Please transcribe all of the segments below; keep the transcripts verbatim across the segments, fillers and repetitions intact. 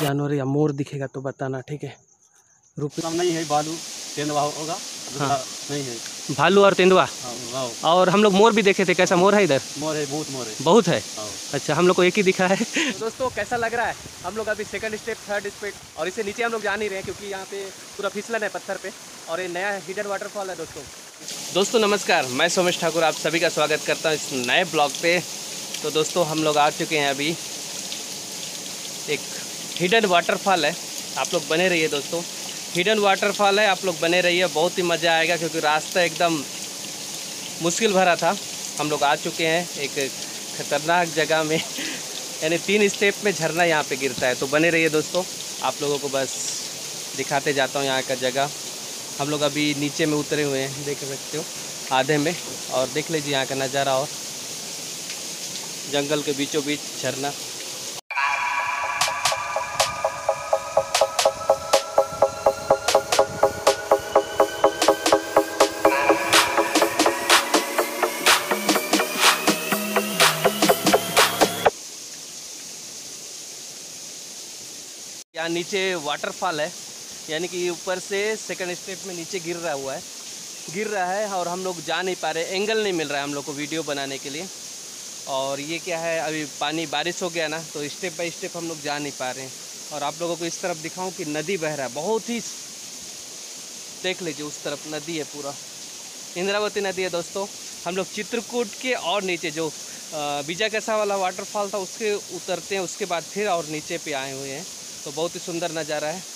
जानवर या मोर दिखेगा तो बताना, ठीक है। रुक नहीं है, भालू तेंदुआ होगा। हाँ। नहीं है भालू और तेंदुआ। हाँ, और हम लोग मोर भी देखे थे, कैसा मोर है इधर? मोर है, बहुत मोर है। बहुत है। हाँ। अच्छा, हम लोग को एक ही दिखा है। तो दोस्तों कैसा लग रहा है? हम लोग अभी सेकंड स्टेप, थर्ड स्टेप और इससे नीचे हम लोग जा नहीं रहे हैं क्योंकि यहाँ पे पूरा फिसलन है पत्थर पे और ये नया हिडन वाटरफॉल है। दोस्तों दोस्तों नमस्कार, मैं सोमेश ठाकुर आप सभी का स्वागत करता हूँ इस नए ब्लॉग पे। तो दोस्तों हम लोग आ चुके हैं अभी, एक हिडन वाटरफॉल है, आप लोग बने रहिए दोस्तों। हिडन वाटरफॉल है, आप लोग बने रहिए, बहुत ही मज़ा आएगा क्योंकि रास्ता एकदम मुश्किल भरा था। हम लोग आ चुके हैं एक खतरनाक जगह में, यानी तीन स्टेप में झरना यहाँ पे गिरता है। तो बने रहिए दोस्तों, आप लोगों को बस दिखाते जाता हूँ यहाँ का जगह। हम लोग अभी नीचे में उतरे हुए हैं, देख सकते हो आधे में, और देख लीजिए यहाँ का नज़ारा और जंगल के बीचों बीच झरना। यहाँ नीचे वाटरफॉल है, यानी कि ऊपर से सेकंड स्टेप में नीचे गिर रहा हुआ है गिर रहा है और हम लोग जा नहीं पा रहे, एंगल नहीं मिल रहा है हम लोग को वीडियो बनाने के लिए। और ये क्या है, अभी पानी बारिश हो गया ना, तो स्टेप बाय स्टेप हम लोग जा नहीं पा रहे हैं। और आप लोगों को इस तरफ दिखाऊं कि नदी बह रहा है, बहुत ही, देख लीजिए उस तरफ नदी है, पूरा इंद्रावती नदी है दोस्तों। हम लोग चित्रकूट के और नीचे जो बीजाकसा वाला वाटरफॉल था उसके उतरते हैं, उसके बाद फिर और नीचे पे आए हुए हैं। तो बहुत ही सुंदर नज़ारा है।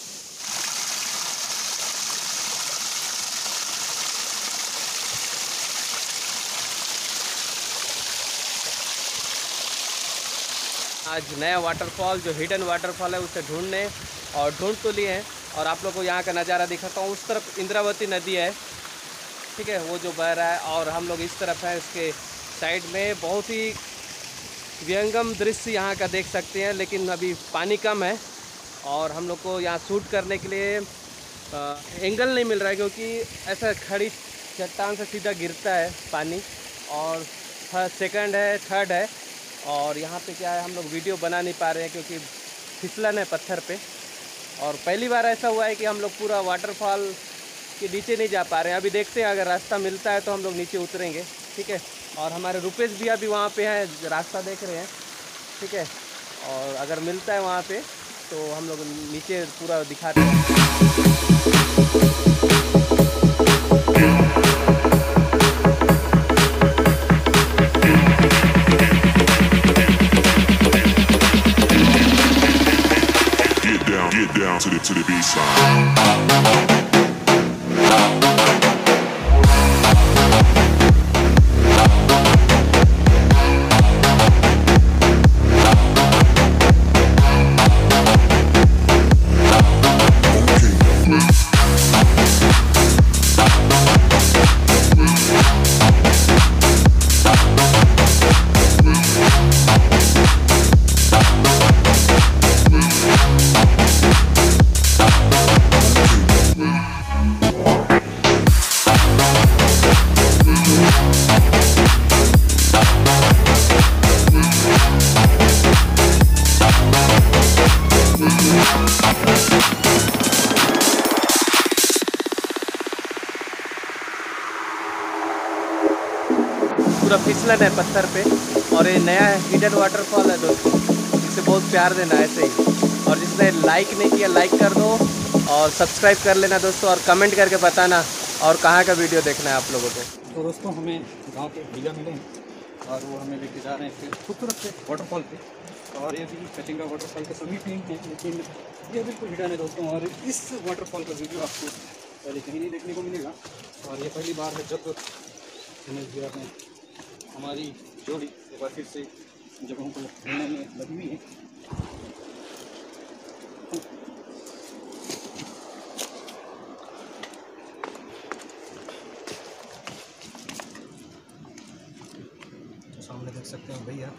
आज नया वाटरफॉल जो हिडन वाटरफॉल है उसे ढूंढने और ढूंढ तो लिए हैं, और आप लोगों को यहाँ का नज़ारा दिखाता हूँ। उस तरफ इंद्रावती नदी है, ठीक है, वो जो बह रहा है, और हम लोग इस तरफ है, उसके साइड में बहुत ही व्यंगम दृश्य यहाँ का देख सकते हैं। लेकिन अभी पानी कम है और हम लोग को यहाँ शूट करने के लिए आ, एंगल नहीं मिल रहा है क्योंकि ऐसा खड़ी चट्टान से सीधा गिरता है पानी, और सेकंड है, थर्ड है, और यहाँ पे क्या है, हम लोग वीडियो बना नहीं पा रहे हैं क्योंकि फिसलन है पत्थर पे। और पहली बार ऐसा हुआ है कि हम लोग पूरा वाटरफॉल के नीचे नहीं जा पा रहे हैं। अभी देखते हैं, अगर रास्ता मिलता है तो हम लोग नीचे उतरेंगे, ठीक है। और हमारे रुपेश भी अभी वहाँ पे हैं, रास्ता देख रहे हैं, ठीक है। और अगर मिलता है वहाँ पे तो हम लोग नीचे पूरा दिखाते हैं। Get down, get down to the to the beat side. पूरा फिसलन है पत्थर पे, और ये नया हिडन वाटरफॉल है दोस्तों, इसे बहुत प्यार देना ऐसे ही। और जिसने लाइक नहीं किया लाइक कर दो और सब्सक्राइब कर लेना दोस्तों, और कमेंट करके बताना और कहाँ का वीडियो देखना है आप लोगों को। तो दोस्तों हमें गांव के भैया मिले हैं और वो हमें लेके जा रहे हैं फिर खूबसूरत से वाटरफॉल पे। और ये भी कचिंगा वाटरफॉल के समीप ही हैं, लेकिन ये बिल्कुल हिडन है दोस्तों। और इस वाटरफॉल का वीडियो आपको पहले कहीं नहीं देखने को मिलेगा, और ये पहली बार है जब हमें हमारी जोड़ी एक बार फिर से जगहों को ढूंढने में लगी हुई है। तो सामने देख सकते हैं भैया।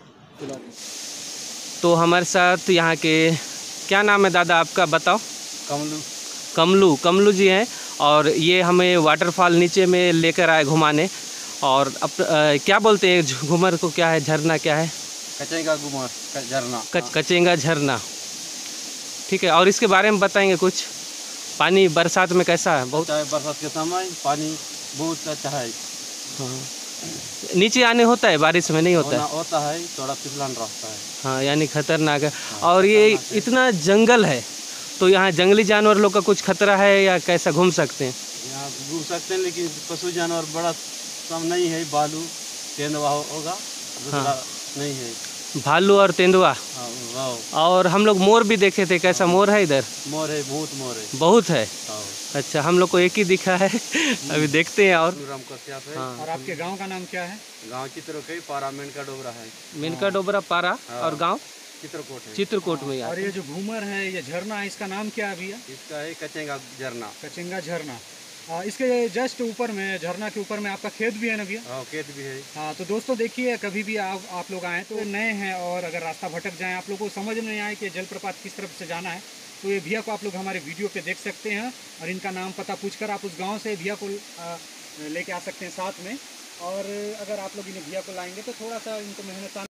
तो हमारे साथ यहाँ के, क्या नाम है दादा आपका, बताओ। कमलू कमलू कमलू जी हैं, और ये हमें वाटरफॉल नीचे में लेकर आए घुमाने। और अप, आ, क्या बोलते हैं घूमर को, क्या है, झरना क्या है? कचेंगा घूमर झरना। कच कचेंगा झरना। ठीक है, और इसके बारे में बताएंगे कुछ? पानी बरसात में कैसा है? बहुत है बरसात के समय पानी बहुत अच्छा है। हाँ, नीचे आने होता है, बारिश में नहीं होता है? होता है, थोड़ा फिसलन रहता है। हाँ, यानी खतरनाक है। और ये इतना जंगल है तो यहाँ जंगली जानवर लोग का कुछ खतरा है या कैसा घूम सकते हैं? यहाँ घूम सकते हैं, लेकिन पशु जानवर बड़ा कम नहीं है। भालू तेंदुआ होगा, दूसरा नहीं है। भालू और तेंदुआ। हाँ, वाह। और हम लोग मोर भी देखे थे, कैसा मोर है इधर? मोर है, बहुत मोर है। बहुत है? हाँ। अच्छा, हम लोग को एक ही दिखा है। अभी देखते हैं। और हाँ। और आपके गांव का नाम क्या है? गांव चित्रकोट पारा मेनका डोबरा है। मेनका डोबरा पारा। और गांव चित्रकोट है। चित्रकोट में यार। और ये जो घूमर है, ये झरना है, इसका नाम क्या है भैया? इसका है कचेंगा झरना। कचेंगा झरना। आ, इसके जस्ट ऊपर में, झरना के ऊपर में आपका खेत भी है ना भैया? हाँ, खेत भी है। हाँ, तो दोस्तों देखिए, कभी भी आप आप लोग आएँ तो नए हैं और अगर रास्ता भटक जाएं, आप लोगों को समझ नहीं आए कि जलप्रपात किस तरफ से जाना है, तो ये भैया को आप लोग हमारे वीडियो पे देख सकते हैं। और इनका नाम पता पूछकर आप उस गांव से भैया को लेके आ सकते हैं साथ में। और अगर आप लोग इन्हें भैया को लाएंगे तो थोड़ा सा इनको मेहनत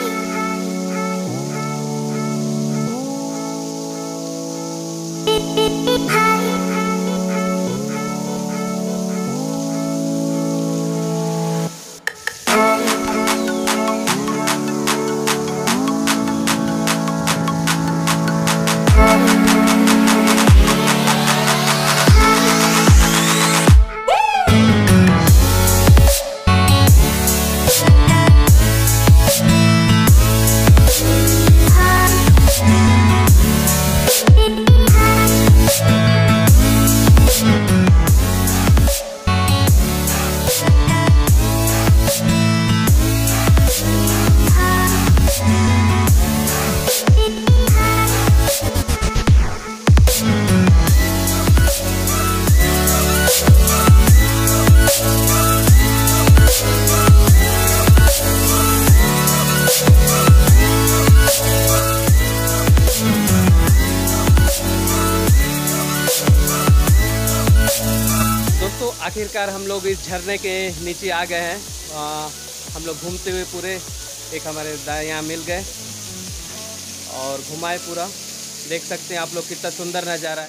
आखिरकार हम लोग इस झरने के नीचे आ गए हैं। आ, हम लोग घूमते हुए पूरे एक हमारे दाएं यहाँ मिल गए और घुमाए पूरा। देख सकते हैं आप लोग कितना सुंदर नज़ारा है।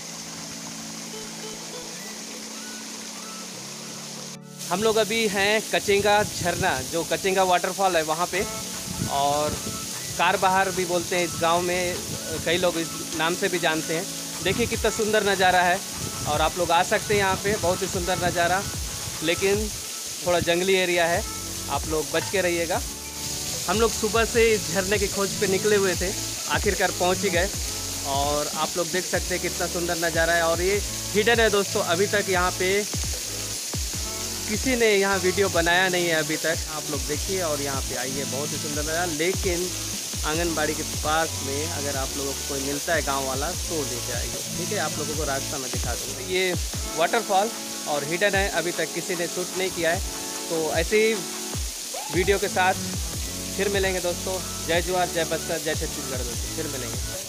हम लोग अभी हैं कचेंगा झरना, जो कचेंगा वाटरफॉल है वहाँ पे, और कार बहार भी बोलते हैं इस गांव में, कई लोग इस नाम से भी जानते हैं। देखिए कितना सुंदर नज़ारा है और आप लोग आ सकते हैं यहाँ पे। बहुत ही सुंदर नज़ारा, लेकिन थोड़ा जंगली एरिया है, आप लोग बच के रहिएगा। हम लोग सुबह से इस झरने की खोज पे निकले हुए थे, आखिरकार पहुँच ही गए और आप लोग देख सकते हैं कितना सुंदर नज़ारा है। और ये हिडन है दोस्तों, अभी तक यहाँ पे किसी ने यहाँ वीडियो बनाया नहीं है अभी तक। आप लोग देखिए और यहाँ पे आइए, बहुत ही सुंदर नज़ारा। लेकिन आंगनबाड़ी के पास में अगर आप लोगों को कोई मिलता है गांव वाला तो लेके आइए, ठीक है। आप लोगों को रास्ता मैं दिखा दूँगा। ये वाटरफॉल और हिडन है, अभी तक किसी ने शूट नहीं किया है। तो ऐसे ही वीडियो के साथ फिर मिलेंगे दोस्तों। जय जवाहर, जय बस्तर, जय छत्तीसगढ़ दोस्तों, फिर मिलेंगे।